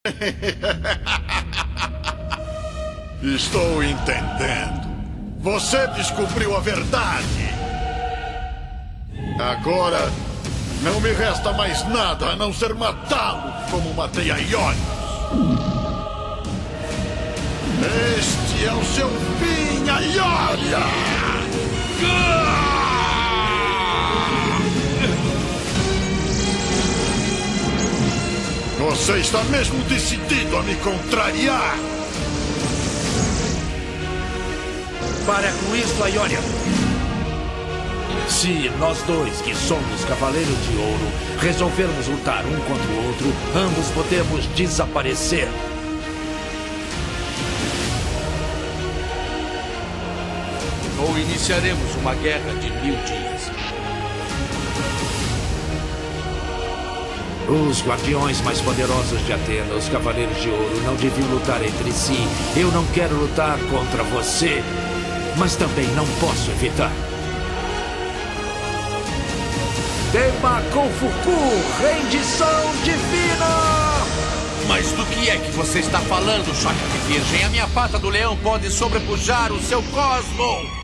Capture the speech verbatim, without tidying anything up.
Estou entendendo. Você descobriu a verdade. Agora, não me resta mais nada a não ser matá-lo como matei a Ionis. Este é o seu fim, Ionia! Você está mesmo decidido a me contrariar? Para com isso, Ionia. Se nós dois, que somos Cavaleiros de Ouro, resolvermos lutar um contra o outro, ambos podemos desaparecer. Ou iniciaremos uma guerra de mil dias. Os guardiões mais poderosos de Atena, os Cavaleiros de Ouro, não deviam lutar entre si. Eu não quero lutar contra você, mas também não posso evitar. Temaku Fuku, rendição divina! Mas do que é que você está falando, Chakra de Virgem? A minha pata do leão pode sobrepujar o seu cosmo!